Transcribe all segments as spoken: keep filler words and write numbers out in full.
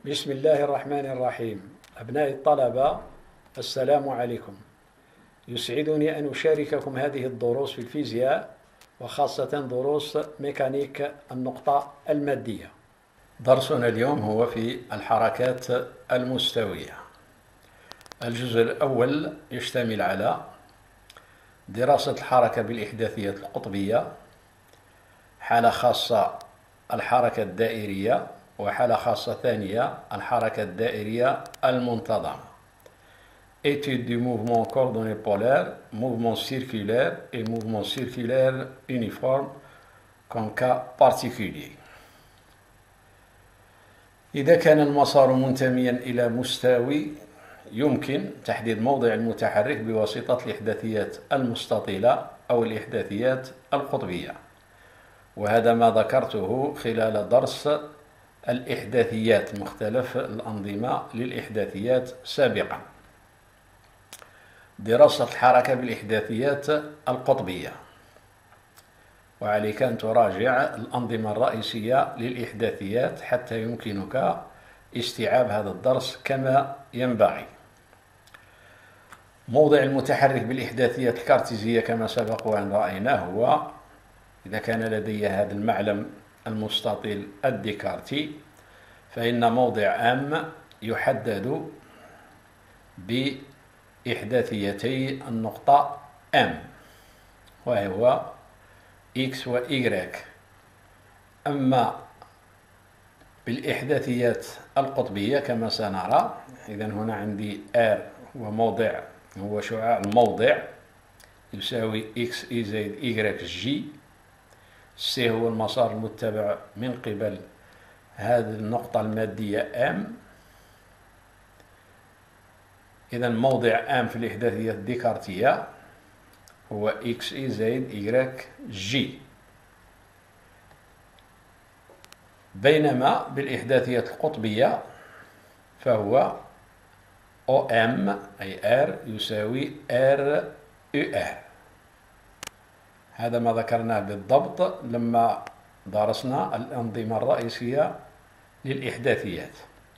بسم الله الرحمن الرحيم. أبناء الطلبة، السلام عليكم. يسعدني أن أشارككم هذه الدروس في الفيزياء، وخاصة دروس ميكانيك النقطة المادية. درسنا اليوم هو في الحركات المستوية. الجزء الأول يشتمل على دراسة الحركة بالإحداثيات القطبية، حالة خاصة الحركة الدائرية، وحالة خاصة ثانية الحركة الدائرية المنتظمة. Étude du mouvement coordonné polaire, mouvement circulaire et mouvement circulaire uniforme comme cas particulier. إذا كان المسار منتميا إلى مستوي، يمكن تحديد موضع المتحرك بواسطة الإحداثيات المستطيلة أو الإحداثيات القطبية، وهذا ما ذكرته خلال درس الإحداثيات، مختلف الأنظمة للإحداثيات سابقا. دراسة الحركة بالإحداثيات القطبية، وعليك أن تراجع الأنظمة الرئيسية للإحداثيات حتى يمكنك استيعاب هذا الدرس كما ينبغي. موضع المتحرك بالإحداثيات الكارتيزية كما سبق وأن رأيناه هو إذا كان لدي هذا المعلم المستطيل الديكارتي، فإن موضع M يحدد بإحداثيتي النقطة M، وهو X و Y. أما بالإحداثيات القطبية كما سنرى، إذن هنا عندي R هو موضع هو شعاع الموضع يساوي X E زائد Y G. C هو المسار المتبع من قبل هذه النقطة المادية M. إذن موضع M في الإحداثيات الديكارتية هو X E زائد Y G، بينما بالإحداثيات القطبية فهو O M أي R يساوي R U R. هذا ما ذكرناه بالضبط لما درسنا الأنظمة الرئيسية للإحداثيات،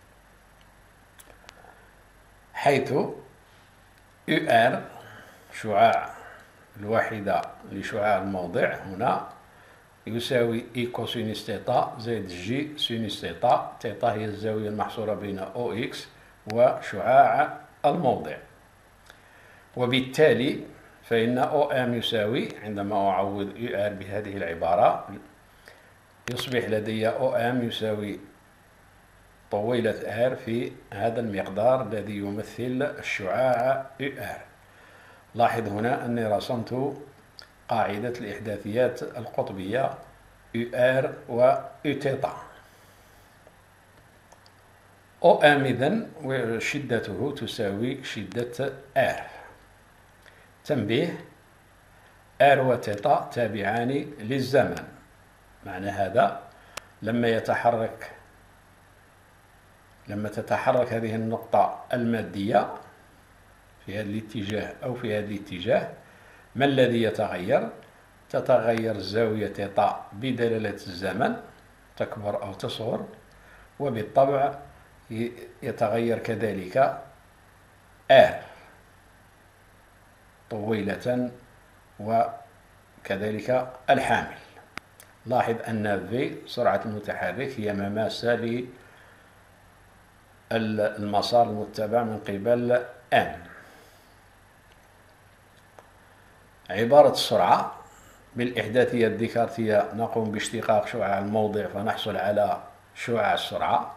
حيث U R شعاع الواحدة لشعاع الموضع هنا يساوي E كوسينوس تيتا زائد G سينوس تيتا. تيتا هي الزاوية المحصورة بين أو إكس وشعاع الموضع، وبالتالي فإن أو إم يساوي، عندما أعوض U R بهذه العبارة، يصبح لدي أو إم يساوي طويلة R في هذا المقدار الذي يمثل الشعاع U R. لاحظ هنا أني رسمت قاعدة الإحداثيات القطبية U R و U تيتا. أو إم إذن شدته تساوي شدة R. تنبيه: R و تيتا تابعان للزمن. معنى هذا لما يتحرك لما تتحرك هذه النقطة المادية في هذا الاتجاه أو في هذا الاتجاه، ما الذي يتغير؟ تتغير الزاوية تيتا بدلالة الزمن، تكبر أو تصغر، وبالطبع يتغير كذلك R طويلة وكذلك الحامل. لاحظ أن V سرعة المتحرك هي مماسة للمسار المتبع من قبل M. عبارة السرعة بالإحداثية الديكارتية نقوم باشتقاق شعاع الموضع فنحصل على شعاع السرعة،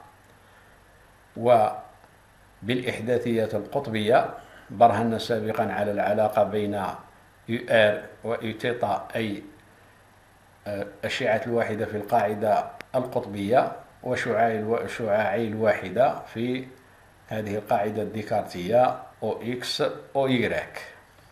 وبالإحداثيات القطبية برهنا سابقا على العلاقة بين U R و U تيتا، أي أشعة الواحدة في القاعدة القطبية وشعاعي الواحدة في هذه القاعدة الديكارتية أو إكس أو إيغريك.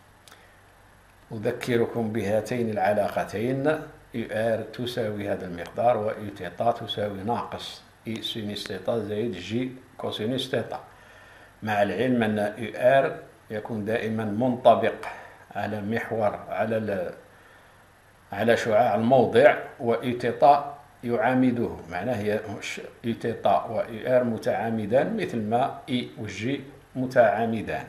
أذكركم بهاتين العلاقتين: U R تساوي هذا المقدار و U تيتا تساوي ناقص E سينوس تيتا زائد G كوسينوس تيتا، مع العلم أن U R يكون دائما منطبق على محور على على شعاع الموضع، و U تيتا يعامده، معناه هي يو تيتا و يو ار متعامدان مثل ما اي والجي متعامدان.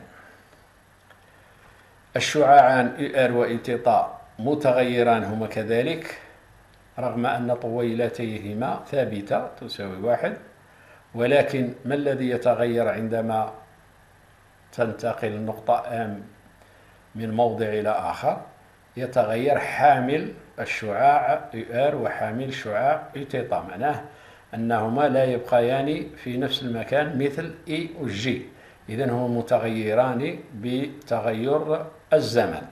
الشعاعان يو ار و يو تيتا متغيران هما كذلك رغم أن طويلتيهما ثابتة تساوي واحد، ولكن ما الذي يتغير عندما تنتقل النقطة M من موضع إلى آخر؟ يتغير حامل الشعاع يو ار وحامل الشعاع يو تيتا، معناه أنهما لا يبقيان في نفس المكان مثل إي والجي، إذن هما متغيران بتغير الزمن.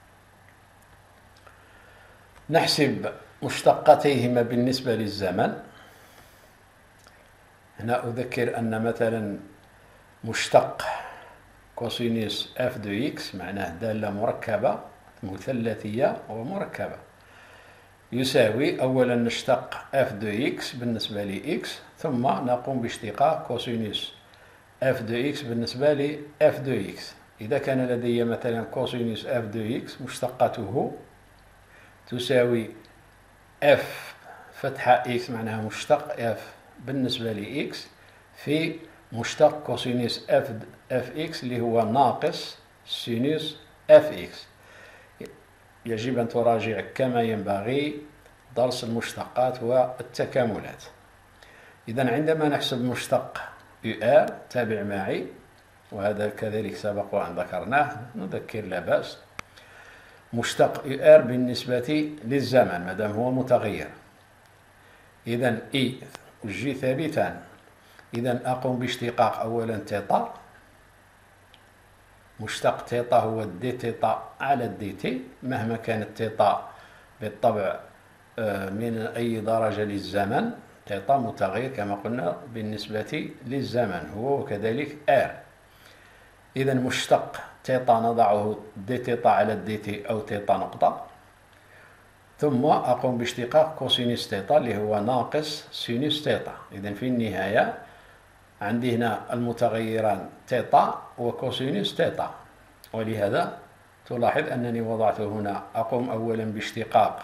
نحسب مشتقتيهما بالنسبة للزمن. هنا أذكر أن مثلا مشتق كوسينوس اف دو اكس معناه دالة مركبة مثلثية ومركبة يساوي أولا نشتق اف دو اكس بالنسبة ل اكس، ثم نقوم باشتقاق كوسينوس اف دو اكس بالنسبة ل اف دو اكس. إذا كان لدي مثلا كوسينوس اف دو اكس مشتقته تساوي اف فتحة اكس معناها مشتق اف بالنسبة ل اكس في مشتق كوسينوس اف اف اكس اللي هو ناقص سينوس اف اكس. يجب أن تراجع كما ينبغي درس المشتقات والتكاملات. إذن عندما نحسب مشتق يو ار تابع معي، وهذا كذلك سبق وأن ذكرناه نذكر لا بأس. مشتق يو ار بالنسبة للزمن مادام هو متغير، إذن إي والجي ثابتان، إذن أقوم باشتقاق أولا تيتا، مشتق تيتا هو دي تيتا على الدي تي، مهما كانت تيتا بالطبع من أي درجة للزمن، تيتا متغير كما قلنا بالنسبة للزمن هو وكذلك ار. إذن مشتق تيتا نضعه دي تيتا على الدي تي أو تيتا نقطة، ثم أقوم باشتقاق كوسينوس تيتا اللي هو ناقص سينوس تيتا. إذن في النهاية عندي هنا المتغيران تيتا وكوسينوس تيتا، ولهذا تلاحظ أنني وضعت هنا أقوم أولا باشتقاق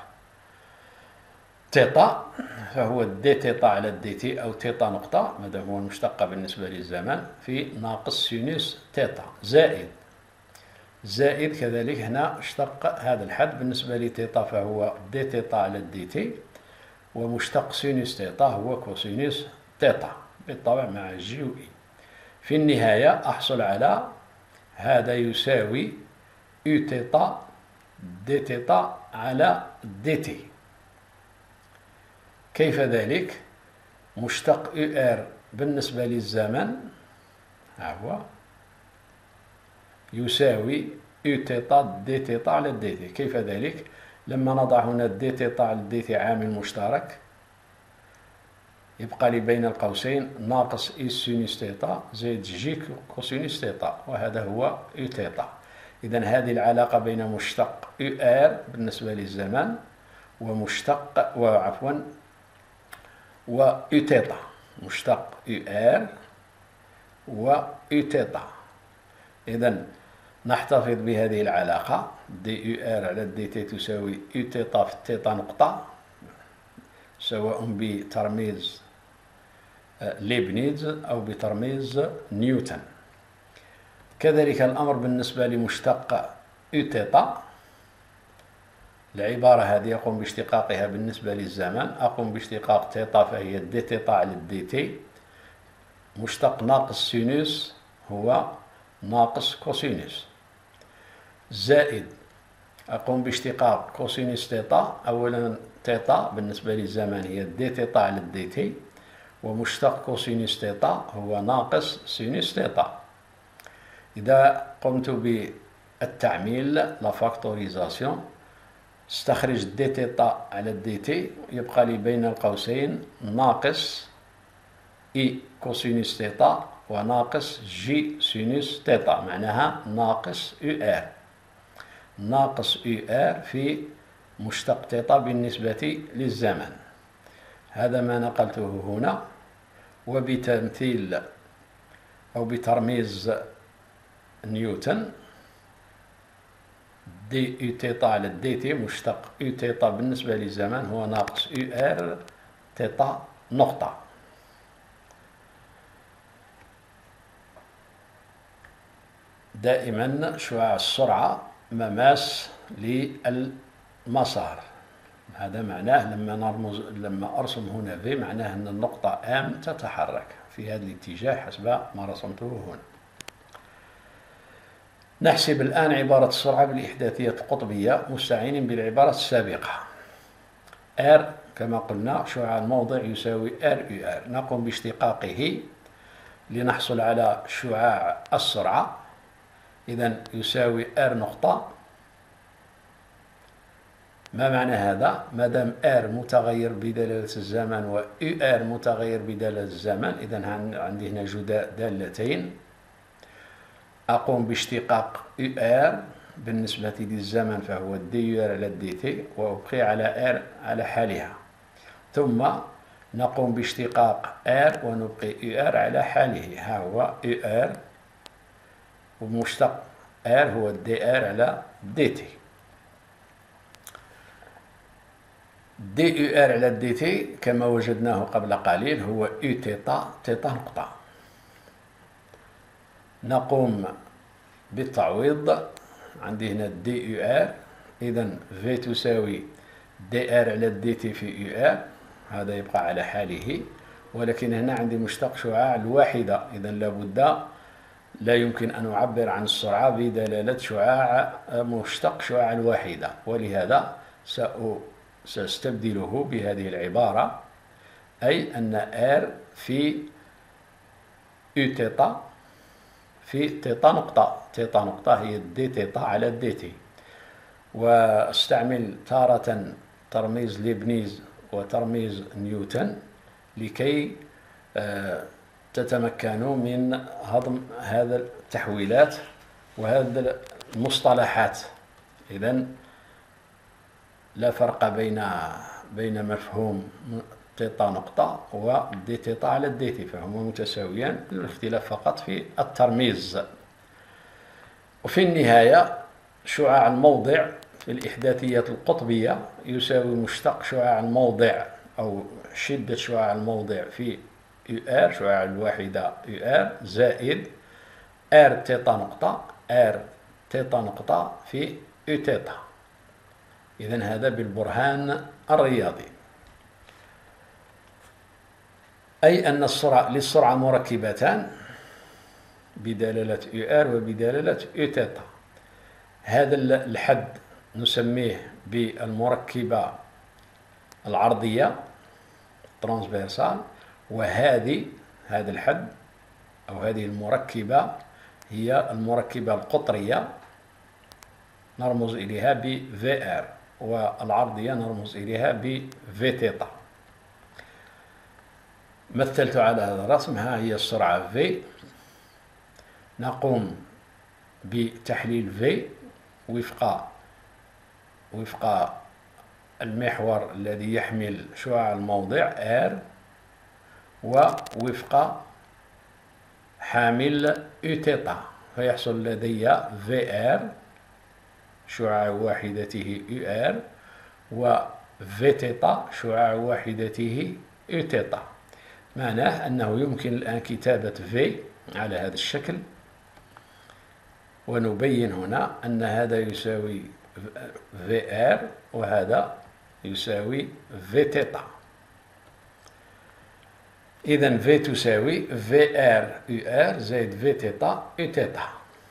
تيتا فهو دي تيتا على الدي تي أو تيتا نقطة مادام هو المشتقة بالنسبة للزمن في ناقص سينوس تيتا زائد زائد كذلك هنا اشتق هذا الحد بالنسبة لتيتا فهو دي تيتا على الدي تي، ومشتق سينوس تيتا هو كوسينوس تيتا بالطبع مع جي و إي. في النهاية أحصل على هذا يساوي يو تيتا دي تيتا على دي تي. كيف ذلك؟ مشتق يو ار بالنسبة للزمن هو يساوي يو تيتا دي تيتا على دي تي. كيف ذلك؟ لما نضع هنا دي تيتا على دي تي عامل مشترك يبقى لي بين القوسين ناقص إي سينوس تيتا زائد جي كوسينوس تيتا، وهذا هو يو تيتا. إذن هذه العلاقة بين مشتق يو ار بالنسبة للزمن ومشتق وعفوا ويو تيتا، مشتق يو ار ويو تيتا. إذن نحتفظ بهذه العلاقة دي يو ار على دي تي تساوي يو تيتا في التيتا نقطة، سواء بترميز ليبنيز أو بترميز نيوتن. كذلك الأمر بالنسبة لمشتق يو تيتا، العبارة هذه أقوم باشتقاقها بالنسبة للزمن، أقوم باشتقاق تيتا فهي دي تيتا على الدي تي، مشتق ناقص سينوس هو ناقص كوسينوس، زائد أقوم باشتقاق كوسينوس تيتا، أولا تيتا بالنسبة للزمن هي دي تيتا على الدي تي، ومشتق كوسينوس تيتا هو ناقص سينوس تيتا. إذا قمت بالتعميل لا فاكتوريزاسيون استخرج دي تيتا على الدي تي، يبقى لي بين القوسين ناقص إي كوسينوس تيتا وناقص جي سينوس تيتا، معناها ناقص يو ار، ناقص يو ار في مشتق تيتا بالنسبة للزمن. هذا ما نقلته هنا، وبتمثيل أو بترميز نيوتن دي يو تيتا على الدي تي، مشتق يو تيتا بالنسبة للزمن هو ناقص يو ار تيتا نقطة. دائما شعاع السرعة مماس للمسار. هذا معناه لما نرمز لما أرسم هنا في معناه أن النقطة M تتحرك في هذا الاتجاه حسب ما رسمته هنا. نحسب الآن عبارة السرعة بالإحداثية القطبية مستعينين بالعبارة السابقة. R كما قلنا شعاع الموضع يساوي R يو R. نقوم باشتقاقه لنحصل على شعاع السرعة. إذن يساوي R نقطة. ما معنى هذا؟ ما دام R متغير بدلالة الزمن و يو R متغير بدلالة الزمن، إذن عندي هنا جداء دالتين. أقوم باشتقاق يو R بالنسبة للزمن فهو دي يو R على دي تي، وأبقي على R على حالها. ثم نقوم باشتقاق R ونبقي يو R على حاله. ها هو يو R ومشتق R هو دي R على دي تي. دي يو R على دي تي كما وجدناه قبل قليل هو يو تيتا تيتا نقطة. نقوم بالتعويض. عندي هنا دي يو R، إذن في تساوي دي R على دي تي في يو R، هذا يبقى على حاله. ولكن هنا عندي مشتق شعاع الواحدة، إذن لابد لا يمكن أن أعبر عن السرعة بدلالة شعاع مشتق شعاع الواحدة، ولهذا سأستبدله بهذه العبارة، أي أن R في يو تيتا في تيتا نقطة. تيتا نقطة هي دي تيتا على دي تي. واستعمل تارة ترميز ليبنيز وترميز نيوتن لكي تتمكنوا من هضم هذا التحويلات وهذه المصطلحات. إذن لا فرق بين بين مفهوم تيتا نقطة ودي تيتا على الدي تي، فهما متساويان، الاختلاف فقط في الترميز. وفي النهاية شعاع الموضع في الإحداثيات القطبية يساوي مشتق شعاع الموضع أو شدة شعاع الموضع في يو R شعاع الواحدة يو R زائد R تيتا نقطة R تيتا نقطة في يو تيتا. إذن هذا بالبرهان الرياضي، أي أن السرعة للسرعة مركبتان بدلالة يو R وبدلالة يو تيتا. هذا الحد نسميه بالمركبة العرضية ترانسفيرسال، وهذه هذا الحد أو هذه المركبة هي المركبة القطرية نرمز إليها ب في R، والعرضية نرمز إليها ب في تيتا. مثلت على هذا الرسم. ها هي السرعة V. نقوم بتحليل V وفق وفق المحور الذي يحمل شعاع الموضع R، ووفق حامل يو تيتا، فيحصل لدي في R شعاع واحدته يو R وفي تيتا شعاع واحدته يو تيتا. معناه أنه يمكن الآن كتابة في على هذا الشكل، ونبين هنا أن هذا يساوي في R وهذا يساوي في تيتا. إذن في تساوي في R يو R زائد في تيتا يو تيتا.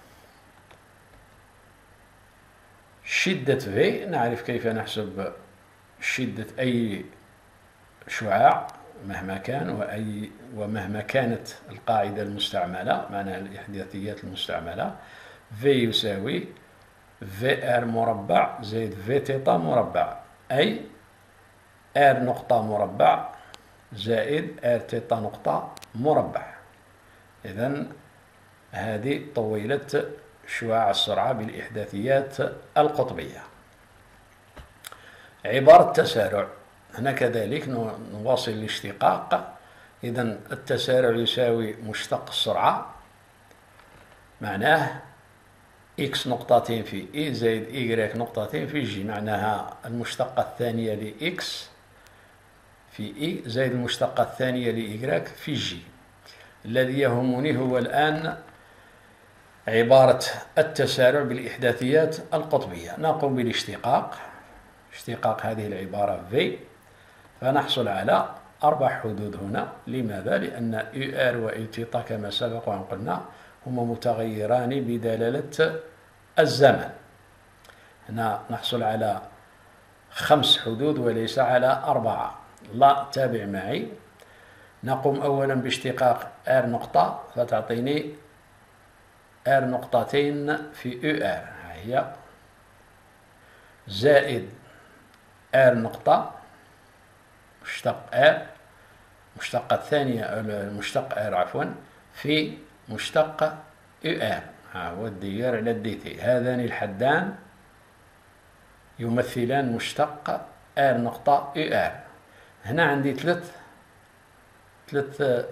شدة في نعرف كيف نحسب شدة أي شعاع مهما كان وأي ومهما كانت القاعدة المستعملة، معناها الإحداثيات المستعملة. في يساوي في R مربع زائد في تيتا مربع، أي R نقطة مربع زائد R تيتا نقطة مربع. إذن هذه طويلة شعاع السرعة بالإحداثيات القطبية. عبارة التسارع هنا كذلك نواصل الاشتقاق. إذن التسارع يساوي مشتق السرعة، معناه x نقطتين في e زائد y نقطتين في g، معناها المشتقة الثانية ل x في إي زائد المشتقة الثانية لإيكغيك في جي. الذي يهمني هو الآن عبارة التسارع بالإحداثيات القطبية. نقوم بالاشتقاق، اشتقاق هذه العبارة في، فنحصل على أربع حدود هنا. لماذا؟ لأن يو آر و يو تيتا كما سبق وأن قلنا هما متغيران بدلالة الزمن. هنا نحصل على خمس حدود وليس على أربعة. لا، تابع معي. نقوم أولا باشتقاق R نقطة فتعطيني R نقطتين في يو آر، هي زائد R نقطة مشتق R، مشتقة الثانية المشتق R عفوا في مشتق يو آر، ها هو الديار على الدي تي. هذان الحدان يمثلان مشتق R نقطة يو آر. هنا عندي ثلاث ثلاث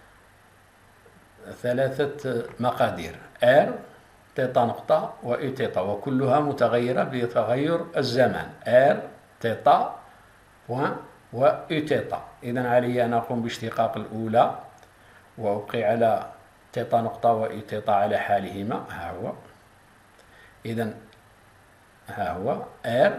ثلاثة مقادير R تيتا نقطة و يو تيتا، وكلها متغيرة بتغير الزمن R تيتا بوان و يو تيتا. إذا علي أن أقوم باشتقاق الأولى وأبقي على تيتا نقطة و يو تيتا على حالهما، ها هو. إذا ها هو R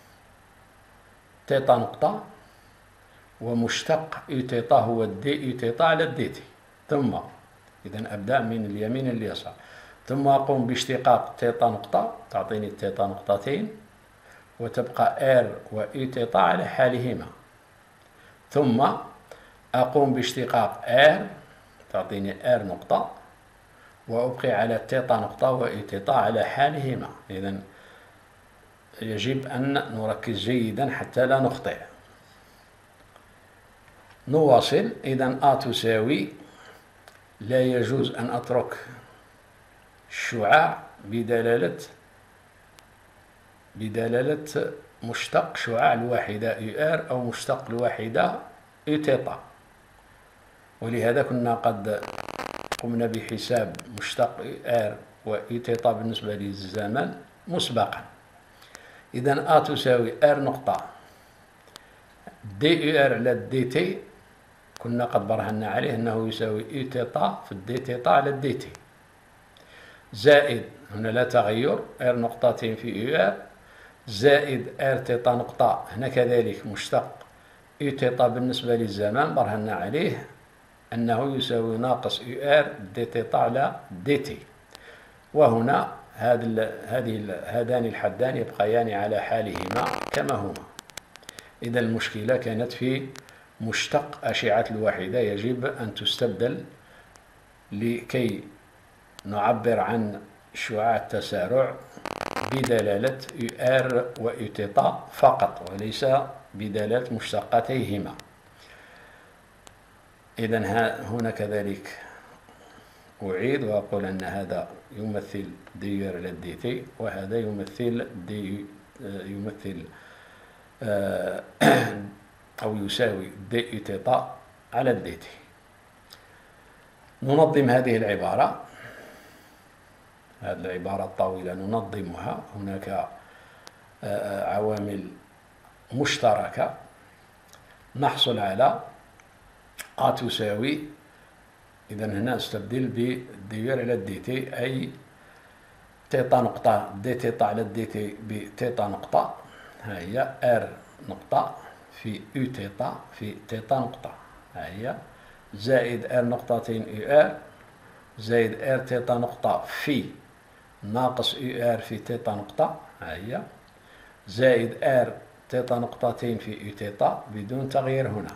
تيتا نقطة ومشتق يو تيتا هو الدي يو تيتا على الدي تي. ثم إذا أبدأ من اليمين لليسار، ثم أقوم باشتقاق تيتا نقطة تعطيني التيتا نقطتين وتبقى R و يو تيتا على حالهما. ثم أقوم باشتقاق R تعطيني R نقطة وأبقي على تيتا نقطة و يو تيتا على حالهما. إذا يجب أن نركز جيدا حتى لا نخطئ. نواصل. إذا A تساوي، لا يجوز أن أترك الشعاع بدلالة بدلالة مشتق شعاع الواحدة يو آر أو مشتق الواحدة يو تيتا، ولهذا كنا قد قمنا بحساب مشتق يو آر و يو تيتا بالنسبة للزمن مسبقا. إذا A تساوي R نقطة دي يو آر على الدي تي، كنا قد برهنا عليه أنه يساوي يو تيتا في الدي تيتا على الدي تي، زائد هنا لا تغير R نقطتين في يو آر، زائد R تيتا نقطة هنا كذلك مشتق يو تيتا بالنسبة للزمان برهنا عليه أنه يساوي ناقص يو آر دي تيتا على دي تي. وهنا هذه هذان الحدان يبقيان على حالهما كما هما. إذا المشكلة كانت في مشتق أشعة الواحدة، يجب أن تستبدل لكي نعبر عن شعاع التسارع بدلالة يو آر و يو تيتا فقط وليس بدلالة مشتقاتيهما. إذا هنا كذلك أعيد وأقول أن هذا يمثل دي على الدي تي وهذا يمثل دي يمثل أو يساوي دي يو تيتا على الدي تي. ننظم هذه العبارة، هذه العبارة الطويلة ننظمها. هناك عوامل مشتركة. نحصل على A تساوي، إذا هنا استبدل بدي على الدي تي أي تيتا نقطة دي تيتا على الدي تي بتيتا نقطة، ها هي R نقطة في يو تيتا في تيتا نقطة، ها هي زائد R نقطتين يو آر زائد R تيتا نقطة في ناقص يو آر في تيتا نقطة، ها هي زائد R تيتا نقطتين في يو تيتا بدون تغيير. هنا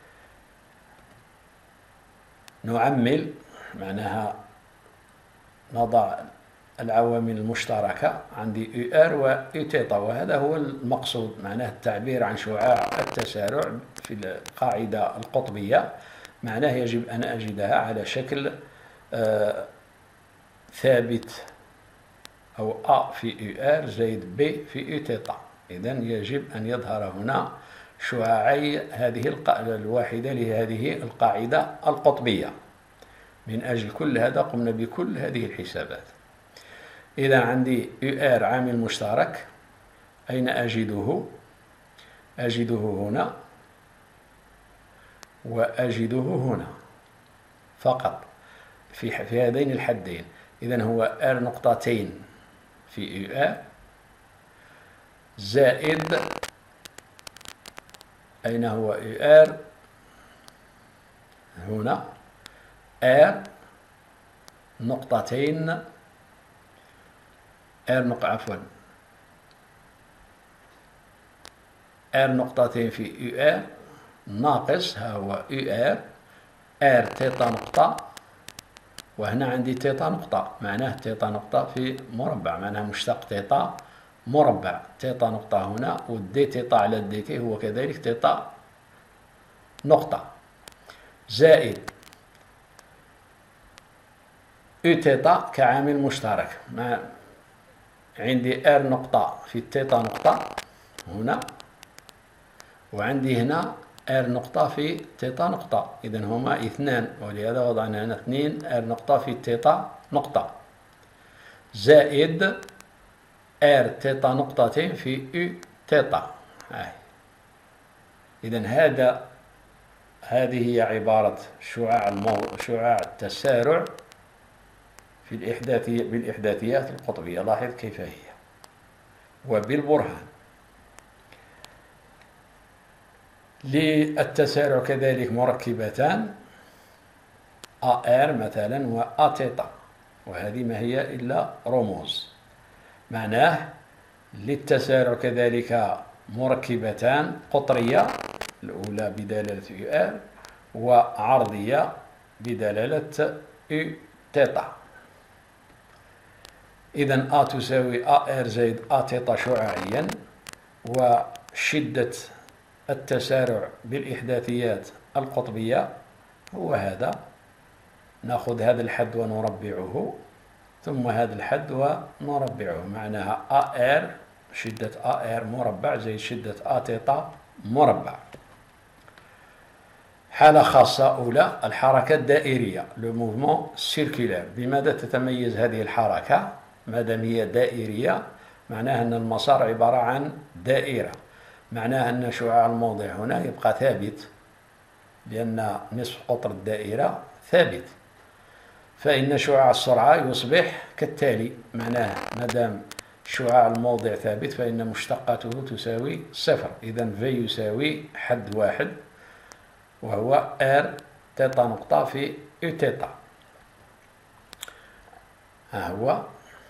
نعمل، معناها نضع العوامل المشتركة. عندي يو آر و يو تيتا وهذا هو المقصود، معناه التعبير عن شعاع التسارع في القاعدة القطبية. معناه يجب أن أجدها على شكل آه ثابت أو A في يو آر زائد B في يو تيتا. إذن يجب أن يظهر هنا شعاعي هذه الواحدة لهذه القاعدة القطبية. من أجل كل هذا قمنا بكل هذه الحسابات. إذا عندي يو آر عامل مشترك، أين أجده؟ أجده هنا وأجده هنا فقط في في هذين الحدين. إذن هو R نقطتين في U R زائد أين هو U R هنا R نقطتين R نق عفوا R نقطتين في U R ناقص ها هو U R R تيتا نقطة، وهنا عندي تيتا نقطة، معناه تيتا نقطة في مربع، معناه مشتق تيتا مربع. تيتا نقطة هنا، والدي تيتا على الدي تي هو كذلك تيتا نقطة، زائد U تيتا كعامل مشترك. مع عندي R نقطة في تيتا نقطة هنا، وعندي هنا R نقطة في تيتا نقطة، إذن هما اثنان، ولهذا وضعنا هنا اثنين R نقطة في تيتا نقطة، زائد R تيتا نقطتين في U تيتا. إذن هذا هذه هي عبارة شعاع المو... شعاع التسارع في الإحداثية بالإحداثيات القطبية. لاحظ كيف هي وبالبرهان. للتسارع كذلك مركبتان A R مثلا و A تيتا، وهذه ما هي إلا رموز. معناه للتسارع كذلك مركبتان قطرية، الأولى بدلالة U R وعرضية بدلالة U تيتا. إذن A تساوي A R زائد A تيتا شعاعيا، وشدة التسارع بالإحداثيات القطبية هو هذا. نأخذ هذا الحد ونربعه، ثم هذا الحد ونربعه، معناها A R شدة A R مربع زائد شدة A تيتا مربع. حالة خاصة أولى الحركة الدائرية، لو موفمون سيركولار. بماذا تتميز هذه الحركة؟ مادام هي دائرية معناها أن المسار عبارة عن دائرة، معناها أن شعاع الموضع هنا يبقى ثابت، لأن نصف قطر الدائرة ثابت. فإن شعاع السرعة يصبح كالتالي، معناه مادام شعاع الموضع ثابت فإن مشتقاته تساوي صفر. إذن في يساوي حد واحد، وهو R تيتا نقطة في U تيتا. ها هو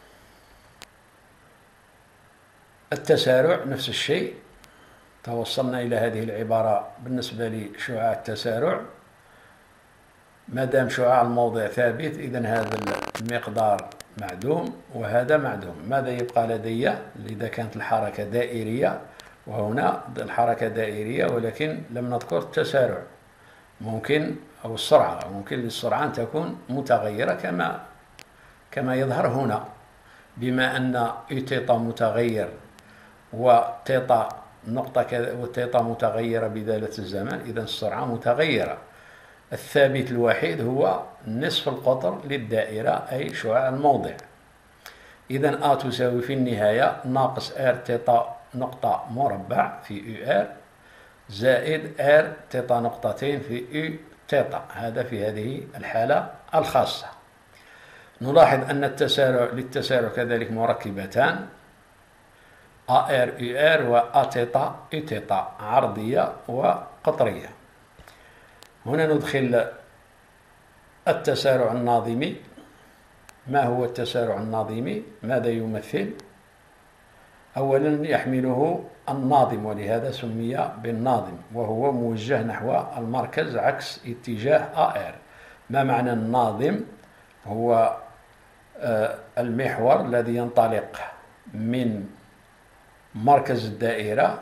التسارع نفس الشيء. توصلنا إلى هذه العبارة بالنسبة لشعاع التسارع. ما دام شعاع الموضع ثابت إذن هذا المقدار معدوم وهذا معدوم. ماذا يبقى لدي؟ إذا كانت الحركة دائرية، وهنا الحركة دائرية ولكن لم نذكر التسارع، ممكن أو السرعة، ممكن للسرعة أن تكون متغيرة كما كما يظهر هنا، بما أن U تيتا متغير وتيتا نقطة كذا وتيتا متغيرة بدالة الزمان، إذن السرعة متغيرة. الثابت الوحيد هو نصف القطر للدائرة أي شعاع الموضع. إذن A تساوي في النهاية ناقص R تيتا نقطة مربع في U R زائد R تيتا نقطتين في U تيتا. هذا في هذه الحالة الخاصة. نلاحظ أن التسارع للتسارع كذلك مركبتان A R U R و A تيتا U تيتا، عرضية وقطرية. هنا ندخل التسارع الناظمي. ما هو التسارع الناظمي؟ ماذا يمثل؟ أولا يحمله الناظم، ولهذا سمي بالناظم، وهو موجه نحو المركز عكس اتجاه A R. ما معنى الناظم؟ هو المحور الذي ينطلق من مركز الدائرة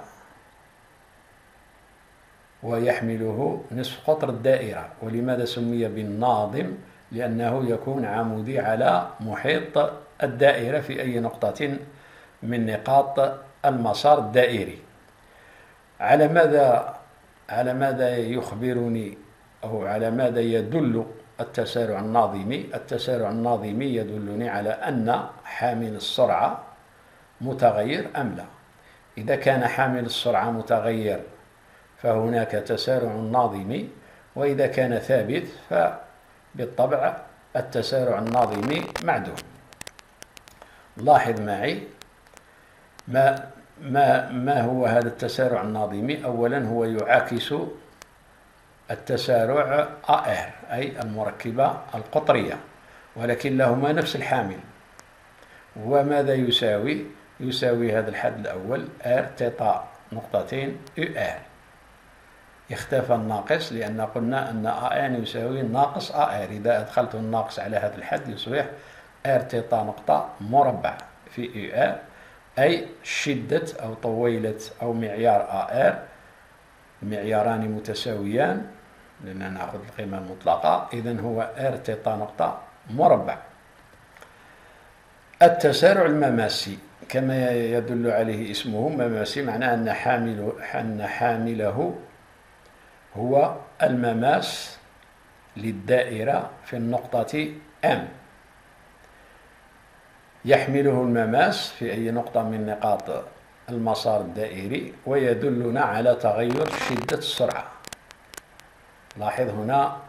ويحمله نصف قطر الدائرة. ولماذا سمي بالناظم؟ لأنه يكون عمودي على محيط الدائرة في أي نقطة من نقاط المسار الدائري. على ماذا على ماذا يخبرني أو على ماذا يدل التسارع الناظمي؟ التسارع الناظمي يدلني على أن حامل السرعة متغير أم لا. إذا كان حامل السرعة متغير فهناك تسارع ناظمي، وإذا كان ثابت فبالطبع التسارع الناظمي معدوم. لاحظ معي ما ما ما هو هذا التسارع الناظمي. أولا هو يعاكس التسارع آر أي المركبة القطرية، ولكن لهما نفس الحامل. وماذا يساوي؟ يساوي هذا الحد الأول ار تيتا نقطتين يو ار. اختفى الناقص لأن قلنا أن ان يساوي ناقص ار. إذا أدخلت الناقص على هذا الحد يصبح ار تيتا نقطة مربع في يو ار، أي شدة أو طويلة أو معيار ار، معياران متساويان لأننا نأخذ القيمة المطلقة. إذن هو ار تيتا نقطة مربع. التسارع المماسي كما يدل عليه اسمه مماسي، معناه أن حامله, أن حامله هو المماس للدائرة في النقطة M. يحمله المماس في أي نقطة من نقاط المسار الدائري، ويدلنا على تغير شدة السرعة. لاحظ هنا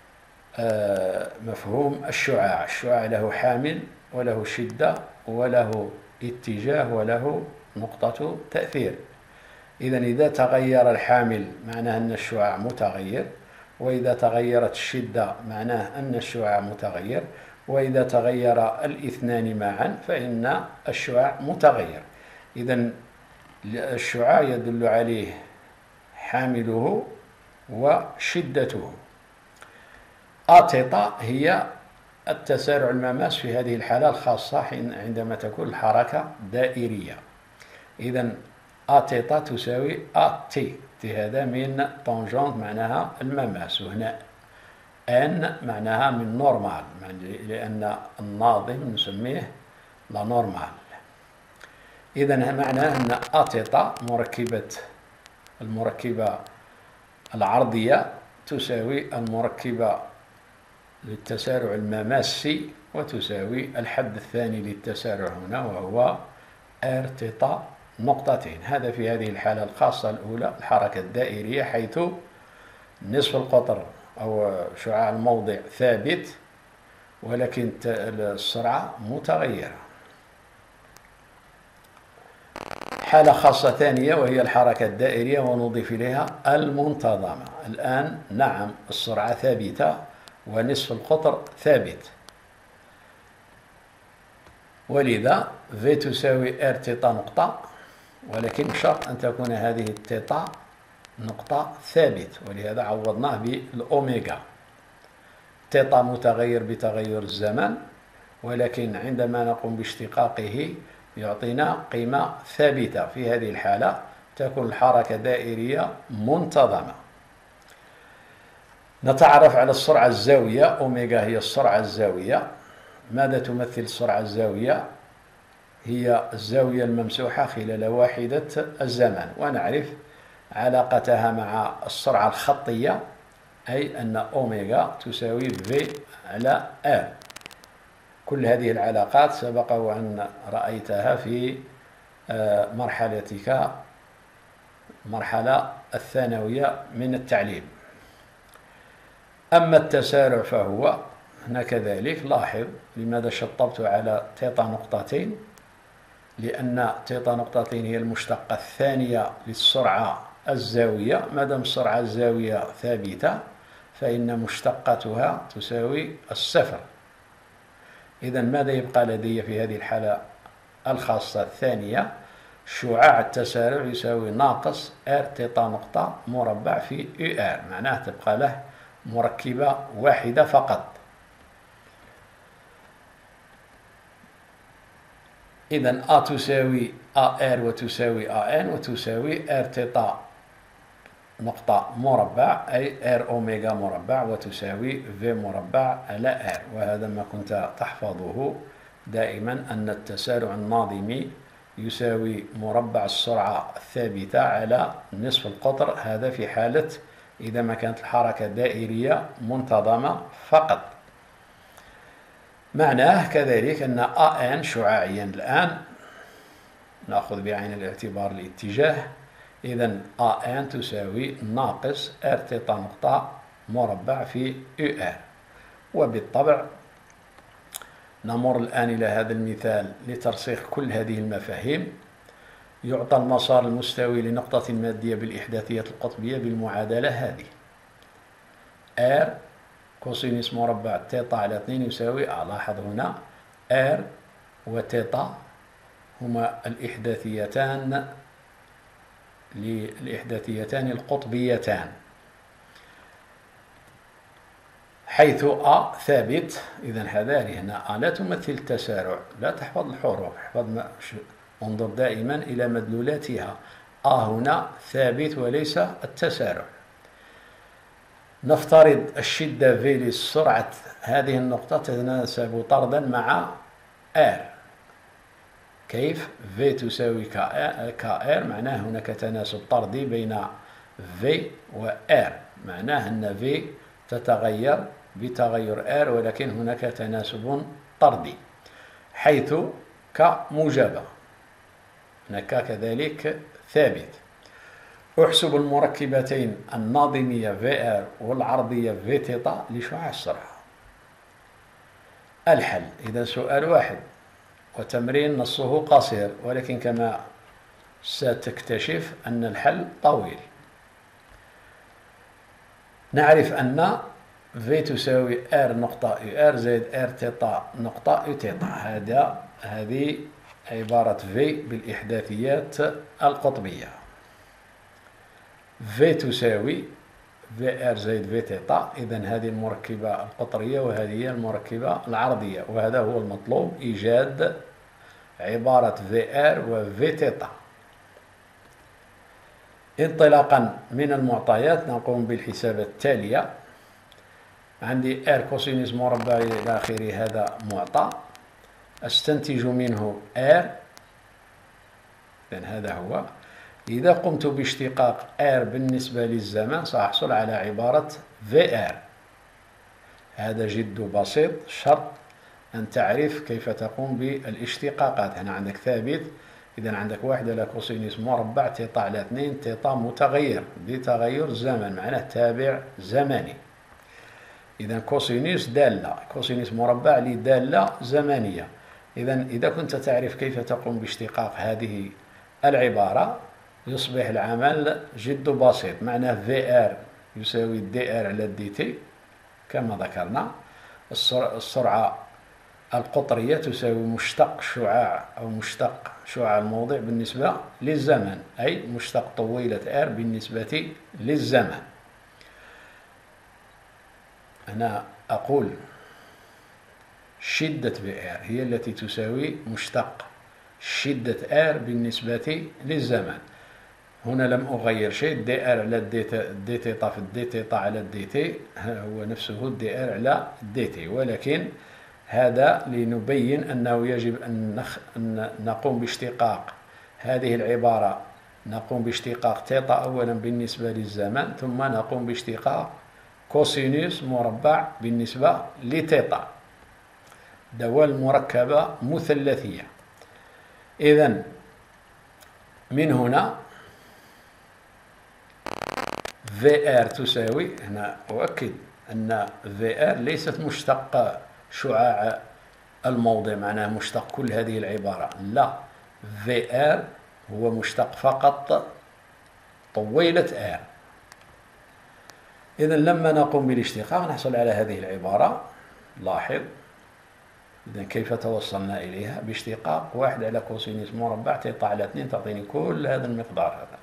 مفهوم الشعاع. الشعاع له حامل وله شدة وله اتجاه وله نقطة تأثير. إذن إذا تغير الحامل معناه أن الشعاع متغير، وإذا تغيرت الشدة معناه أن الشعاع متغير، وإذا تغير الاثنان معا فإن الشعاع متغير. إذن الشعاع يدل عليه حامله وشدته. آتيتا هي التسارع المماس في هذه الحالة الخاصة عندما تكون الحركة دائرية. إذن آتيتا تساوي آتي، تي هذا من طونجونت معناها المماس، وهنا ان معناها من نورمال لأن الناظم نسميه لا نورمال. إذن معناه أن آتيتا مركبة المركبة العرضية تساوي المركبة للتسارع المماسي وتساوي الحد الثاني للتسارع هنا وهو ار تيتا نقطتين. هذا في هذه الحالة الخاصة الأولى الحركة الدائرية، حيث نصف القطر أو شعاع الموضع ثابت ولكن السرعة متغيرة. حالة خاصة ثانية وهي الحركة الدائرية ونضيف إليها المنتظمة. الآن نعم السرعة ثابتة ونصف القطر ثابت، ولذا V تساوي R تيتا نقطة، ولكن بشرط أن تكون هذه التيتا نقطة ثابت، ولهذا عوضناه بالأوميغا. تيتا متغير بتغير الزمن، ولكن عندما نقوم باشتقاقه يعطينا قيمة ثابتة. في هذه الحالة تكون الحركة دائرية منتظمة. نتعرف على السرعة الزاوية. أوميغا هي السرعة الزاوية. ماذا تمثل السرعة الزاوية؟ هي الزاوية الممسوحة خلال واحدة الزمن، ونعرف علاقتها مع السرعة الخطية، أي أن أوميغا تساوي في على آر. كل هذه العلاقات سبق وأن رأيتها في مرحلتك المرحلة الثانوية من التعليم. أما التسارع فهو هنا كذلك. لاحظ لماذا شطبت على تيتا نقطتين؟ لأن تيتا نقطتين هي المشتقة الثانية للسرعة الزاوية. مادام السرعة الزاوية ثابتة فإن مشتقتها تساوي الصفر. إذن ماذا يبقى لدي في هذه الحالة الخاصة الثانية؟ شعاع التسارع يساوي ناقص ار تيتا نقطة مربع في يو ار، معناه تبقى له مركبة واحدة فقط. إذن A تساوي آر وتساوي آن وتساوي ار تيتا نقطة مربع أي ار أوميغا مربع وتساوي في مربع على ار. وهذا ما كنت تحفظه دائما، أن التسارع الناظمي يساوي مربع السرعة الثابتة على نصف القطر. هذا في حالة إذا ما كانت الحركة دائرية منتظمة فقط. معناه كذلك أن آن شعاعيا الآن نأخذ بعين الاعتبار الاتجاه. إذن آن تساوي ناقص ار تيتا نقطة مربع في يو ار. وبالطبع نمر الآن إلى هذا المثال لترسيخ كل هذه المفاهيم. يعطى المسار المستوي لنقطة مادية بالإحداثية القطبية بالمعادلة هذه: R كوسينوس مربع تيتا على اثنين يساوي أ. لاحظ هنا R وتيتا هما الإحداثيتان للإحداثيتان القطبيتان، حيث أ ثابت. إذا هذه هنا أ لا تمثل التسارع، لا تحفظ الحروف، احفظ انظر دائما إلى مدلولاتها. أ هنا ثابت وليس التسارع. نفترض الشدة في لسرعة هذه النقطة تتناسب طردا مع R. كيف؟ في تساوي كR، معناه هناك تناسب طردي بين في و R، معناه أن في تتغير بتغير R، ولكن هناك تناسب طردي، حيث ك موجبة، هناك كذلك ثابت. أحسب المركبتين الناظمية في R والعرضية في تيتا لشعاع السرعة. الحل: إذا سؤال واحد وتمرين نصه قصير، ولكن كما ستكتشف أن الحل طويل. نعرف أن في تساوي R نقطة يو R زائد R تيتا نقطة يو تيتا. هذا هذه عبارة في بالإحداثيات القطبية. في تساوي في R زائد في تيتا، إذن هذه المركبة القطرية وهذه المركبة العرضية، وهذا هو المطلوب: إيجاد عبارة في R وفي تيتا. انطلاقا من المعطيات نقوم بالحسابات التالية. عندي R كوسينوس مربع إلى آخره، هذا معطى، أستنتج منه R، إذن هذا هو. إذا قمت باشتقاق R بالنسبة للزمن سأحصل على عبارة في R. هذا جد بسيط، شرط أن تعرف كيف تقوم بالاشتقاقات. هنا عندك ثابت، إذا عندك واحد على كوسينوس مربع تيتا على اثنين، تيتا متغير بتغير الزمن، معناه تابع زمني. إذا كوسينوس دالة، كوسينوس مربع لدالة زمنية. إذا إذا كنت تعرف كيف تقوم باشتقاق هذه العبارة يصبح العمل جد بسيط. معناه في R يساوي دي R على دي تي كما ذكرنا. السرعة القطرية تساوي مشتق شعاع أو مشتق شعاع الموضع بالنسبة للزمن، أي مشتق طويلة R بالنسبة للزمن. أنا أقول شدة في R هي التي تساوي مشتق شدة R بالنسبة للزمن. هنا لم أغير شيء، دي ار على دي تيتا في الدي تيتا على الدي تي هو نفسه دي ار على الدي تي، ولكن هذا لنبين أنه يجب أن, نخ... أن نقوم باشتقاق هذه العبارة. نقوم باشتقاق تيتا أولا بالنسبة للزمن، ثم نقوم باشتقاق كوسينوس مربع بالنسبة لتيتا. دوال مركبة مثلثية. إذن من هنا في R تساوي، هنا أؤكد أن في R ليست مشتق شعاع الموضع، معناه مشتق كل هذه العبارة، لا، في R هو مشتق فقط طويلة R. إذن لما نقوم بالاشتقاق نحصل على هذه العبارة. لاحظ إذن كيف توصلنا إليها باشتقاق واحد على كوسينوس مربع تيتا على اثنين تعطيني كل هذا المقدار هذا.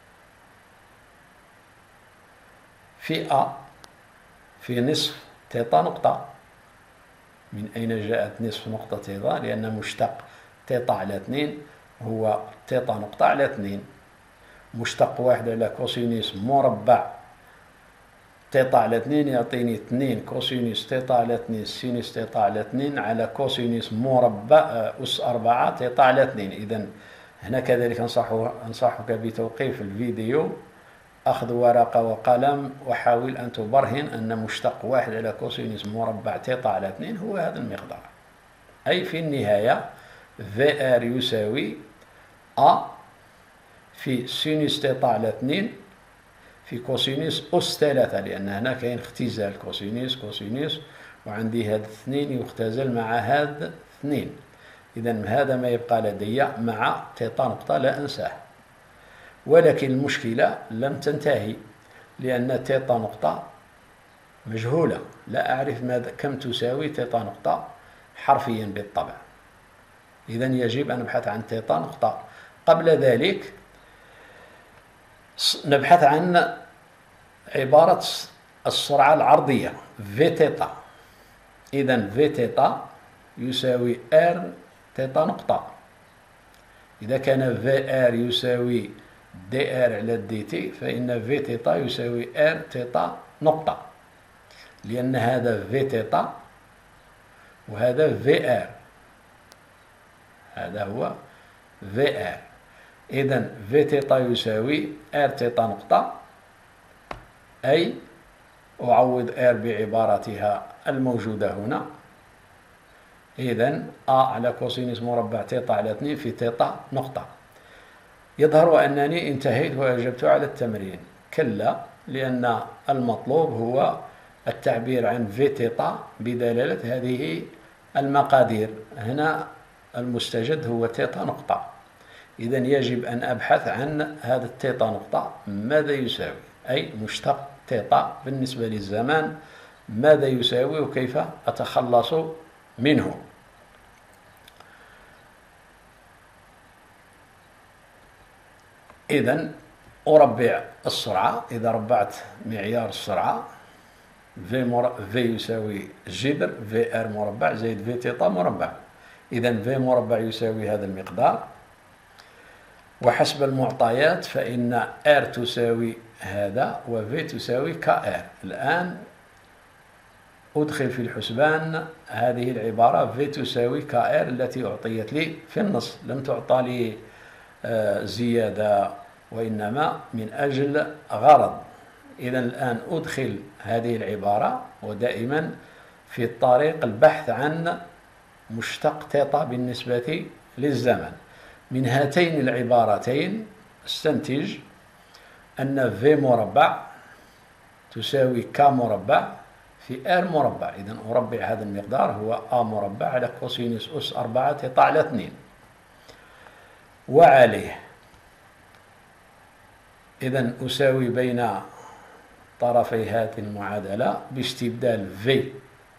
في A في نصف تيتا نقطة. من أين جاءت نصف نقطة تيتا؟ لأن مشتق تيتا على اثنين هو تيتا نقطة على اثنين. مشتق واحد على كوسينوس مربع تيتا على اثنين يعطيني اثنين كوسينوس تيتا على اثنين سينوس تيتا على اثنين على كوسينوس مربع أس أربعة تيتا على اثنين. إذن هنا كذلك أنصحك بتوقيف الفيديو، أخذ ورقة وقلم وحاول أن تبرهن أن مشتق واحد على كوسينوس مربع تيتا على اثنين هو هذا المقدار. أي في النهاية في R يساوي A في سينوس تيتا على اثنين في كوسينوس أس ثلاثة، لأن هنا كاين اختزال كوسينوس كوسينوس، وعندي هاد اثنين يختزل مع هاد اثنين. إذا هذا ما يبقى لدي مع تيتا نقطة لا أنساه. ولكن المشكلة لم تنتهي، لأن تيتا نقطة مجهولة، لا أعرف ماذا كم تساوي تيتا نقطة حرفيا بالطبع. إذا يجب أن نبحث عن تيتا نقطة. قبل ذلك نبحث عن عبارة السرعة العرضية في تيتا. إذا في تيتا يساوي ار تيتا نقطة. إذا كان في ار يساوي دي ار على دي تي، فإن في تيتا يساوي ار تيتا نقطة، لأن هذا في تيتا وهذا في ار، هذا هو في ار. إذا في تيتا يساوي ار تيتا نقطة، أي أعوض ار بعبارتها الموجودة هنا. إذا أ على كوسينوس مربع تيتا على اثنين في تيتا نقطة. يظهر أنني انتهيت وأجبت على التمرين. كلا، لأن المطلوب هو التعبير عن في تيتا بدلالة هذه المقادير. هنا المستجد هو تيتا نقطة. إذا يجب أن أبحث عن هذا التيتا نقطة ماذا يساوي، أي مشتق تيتا بالنسبة للزمان ماذا يساوي وكيف أتخلص منه. إذا أربع السرعة. إذا ربعت معيار السرعة في, مر... في يساوي جذر في ار مربع زائد في تيتا مربع. إذا في مربع يساوي هذا المقدار، وحسب المعطيات فإن ار تساوي هذا وفي تساوي كار. الآن أدخل في الحسبان هذه العبارة في تساوي كار التي أعطيت لي في النص، لم تعطى لي زيادة وإنما من أجل غرض. إذا الآن أدخل هذه العبارة، ودائما في الطريق البحث عن مشتق تيتا بالنسبة للزمن. من هاتين العبارتين استنتج أن في مربع تساوي ك مربع في ار مربع. إذا أربع هذا المقدار هو أ مربع على كوسينوس أس أربعة تيتا على اثنين، وعليه إذا أساوي بين طرفي هذه المعادلة باستبدال في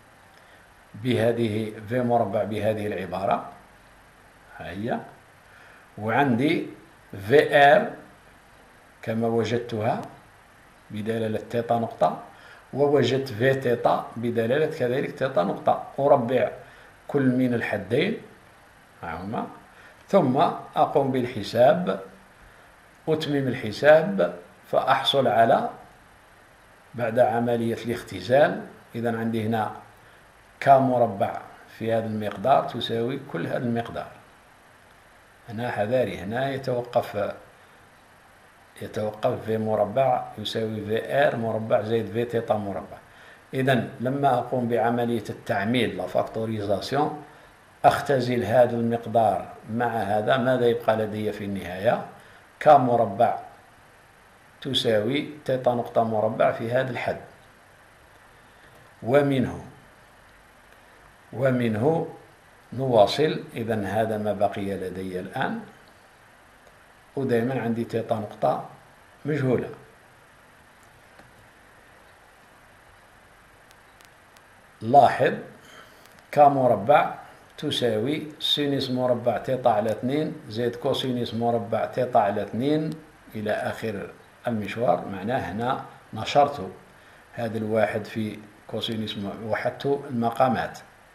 بهذه في مربع بهذه العبارة هي، وعندي في ار كما وجدتها بدلالة تيتا نقطة، ووجدت في تيتا بدلالة كذلك تيتا نقطة. أربع كل من الحدين هما، ثم أقوم بالحساب، أتمم الحساب فأحصل على بعد عملية الاختزال. إذا عندي هنا ك مربع في هذا المقدار تساوي كل هذا المقدار. هنا حذاري، هنا يتوقف يتوقف في مربع يساوي في ار مربع زائد في تيتا مربع. إذا لما أقوم بعملية التعميل لا فاكتوريزاسيون أختزل هذا المقدار مع هذا، ماذا يبقى لدي في النهاية؟ ك مربع تساوي تيتا نقطة مربع في هذا الحد، ومنه ومنه نواصل. إذا هذا ما بقي لدي الآن، ودائما عندي تيتا نقطة مجهولة. لاحظ ك مربع تساوي سينوس مربع تيتا على اثنين زائد كوسينوس مربع تيتا على اثنين إلى آخر المشوار. معناه هنا نشرت هذا الواحد في كوسينوس، وحدت المقامات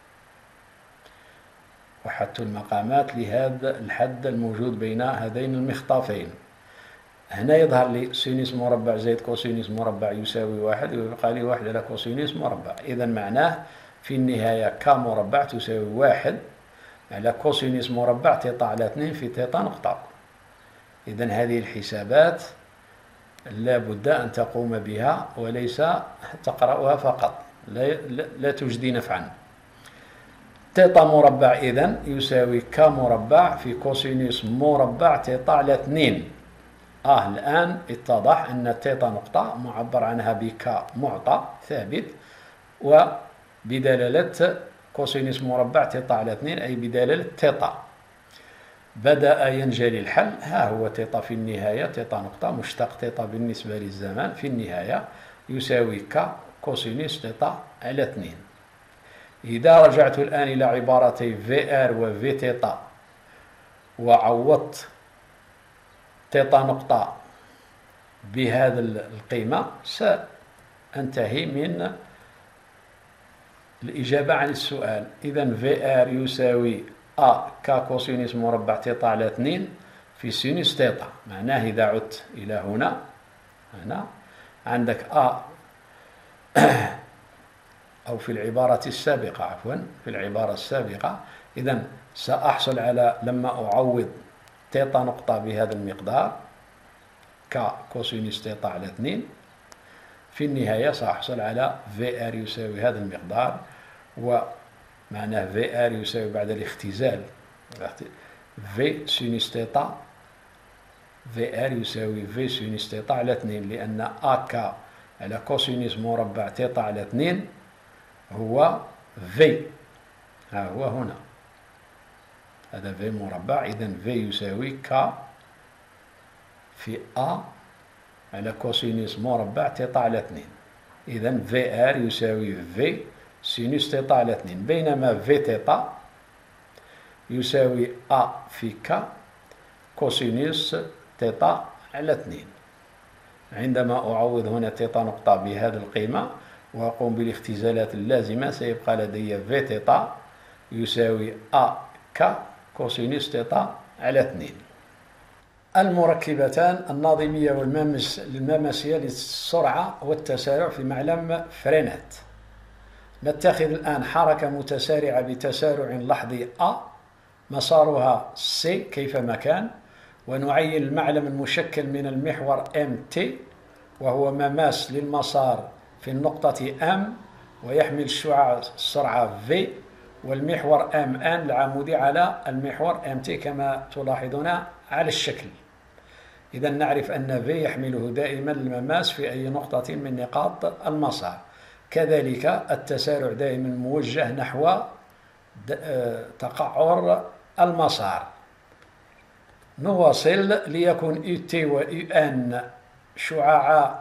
وحدت المقامات لهذا الحد الموجود بين هذين المخطافين. هنا يظهر لي سينوس مربع زائد كوسينوس مربع يساوي واحد، ويبقى لي واحد على كوسينوس مربع. إذا معناه في النهاية ك مربع تساوي واحد على كوسينوس مربع تيتا على اثنين في تيتا نقطة. إذا هذه الحسابات لا بد أن تقوم بها وليس تقرأها فقط، لا, لا تجدي نفعا. تيتا مربع إذن يساوي ك مربع في كوسينوس مربع تيتا على اثنين آه الآن اتضح أن تيتا نقطة معبر عنها بك معطى ثابت، وبدلالة كوسينوس مربع تيتا على اثنين، أي بدلالة تيتا. بدأ ينجلي الحل. ها هو تيتا في النهاية، تيتا نقطة مشتق تيتا بالنسبة للزمان في النهاية يساوي ك كوسينوس تيتا على اثنين. إذا رجعت الآن إلى عبارتي في ار وفي تيتا وعوضت تيتا نقطة بهذا القيمة، سأنتهي من الإجابة عن السؤال. إذا في ار يساوي أ ك كوسينوس مربع تيتا على اثنين في سينوس تيتا. معناه إذا عدت إلى هنا، هنا عندك أ أو في العبارة السابقة، عفوا في العبارة السابقة، إذا سأحصل على لما أعوض تيتا نقطة بهذا المقدار ك كوسينوس تيتا على اثنين، في النهاية سأحصل على في ار يساوي هذا المقدار، ومعناه في ار يساوي بعد الاختزال في سينوس تيتا، في ار يساوي في سينوس تيتا على اثنين، لأن أك على كوسينوس مربع تيتا على اثنين هو في، ها هو هنا هذا في مربع، إذا في يساوي ك في أ على كوسينوس مربع تيتا على اثنين. إذا في ار يساوي في سينوس تيتا على اثنين، بينما في تيتا يساوي أ في ك كوسينوس تيتا على اثنين. عندما أعوض هنا تيتا نقطة بهذه القيمة وأقوم بالاختزالات اللازمة، سيبقى لدي في تيتا يساوي أ ك كوسينوس تيتا على اثنين. المركبتان الناظمية والمماسية للسرعة والتسارع في معلم فرينات. نتخذ الآن حركة متسارعة بتسارع لحظي أ مسارها C كيفما كان، ونعين المعلم المشكل من المحور إم تي وهو مماس للمسار في النقطة M، ويحمل الشعاع السرعة V، والمحور إم إن العمودي على المحور إم تي كما تلاحظون على الشكل. إذا نعرف أن V يحمله دائما المماس في أي نقطة من نقاط المسار. كذلك التسارع دائما موجه نحو تقعر المسار. نواصل. ليكون يو تي ويو ان شعاع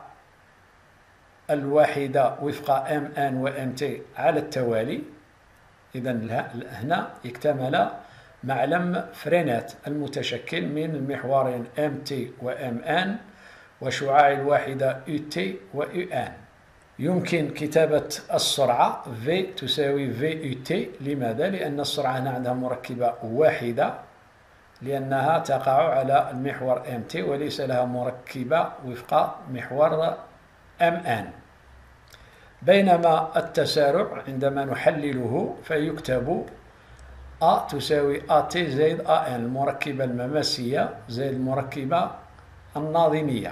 الواحدة وفق ام ان وام تي على التوالي. إذا هنا اكتمل معلم فرينات المتشكل من المحورين ام تي وام ان وشعاع الواحدة يو تي ويو ان. يمكن كتابة السرعة V تساوي في يو تي. لماذا؟ لأن السرعة هنا عندها مركبة واحدة، لأنها تقع على المحور إم تي وليس لها مركبة وفق محور إم إن. بينما التسارع عندما نحلله فيكتب A تساوي إيه تي زائد إيه إن، المركبة المماسية زائد المركبة الناظمية.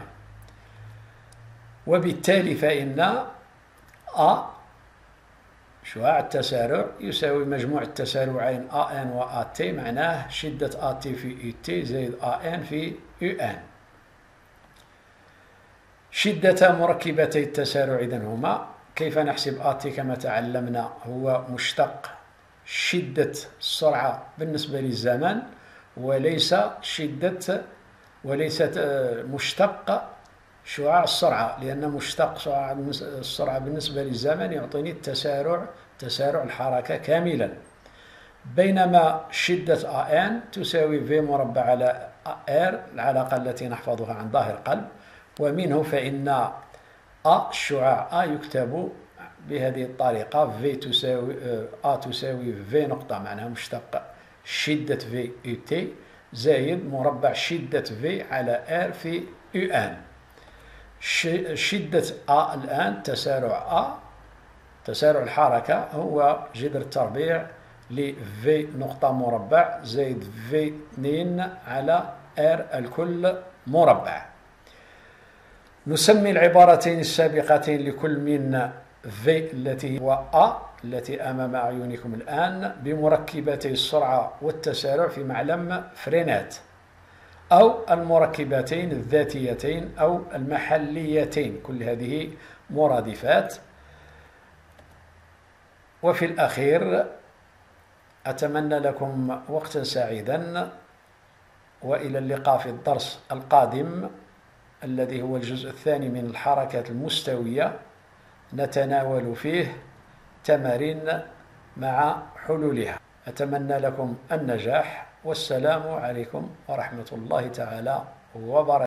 وبالتالي فإن A شعاع التسارع يساوي مجموع التسارعين إيه إن و إيه تي، معناه شدة إيه تي في يو تي زائد إيه إن في يو إن. شدة مركبتي التسارع إذن هما، كيف نحسب إيه تي كما تعلمنا؟ هو مشتق شدة السرعة بالنسبة للزمن، وليس شدة وليست مشتق شعاع السرعة، لأن مشتق شعاع السرعة بالنسبة للزمن يعطيني التسارع تسارع الحركة كاملا. بينما شدة إيه إن تساوي في مربع على R، العلاقة التي نحفظها عن ظاهر قلب، ومنه فإن A الشعاع A يكتب بهذه الطريقة في تساوي A تساوي في نقطة، معناها مشتق شدة في يو تي زائد مربع شدة في على R في يو إن. شدة A الآن تسارع A تسارع الحركة هو جذر التربيع ل في نقطة مربع زائد في اثنين على R الكل مربع. نسمي العبارتين السابقتين لكل من في التي هو A التي أمام أعينكم الآن بمركبتي السرعة والتسارع في معلم فرينات. أو المركبتين الذاتيتين أو المحليتين، كل هذه مرادفات. وفي الأخير أتمنى لكم وقتا سعيدا، وإلى اللقاء في الدرس القادم الذي هو الجزء الثاني من الحركات المستوية، نتناول فيه تمارين مع حلولها. أتمنى لكم النجاح، والسلام عليكم ورحمة الله تعالى وبركاته.